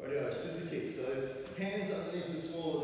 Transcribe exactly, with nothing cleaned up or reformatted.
Rightio, scissor kick. So hands underneath the small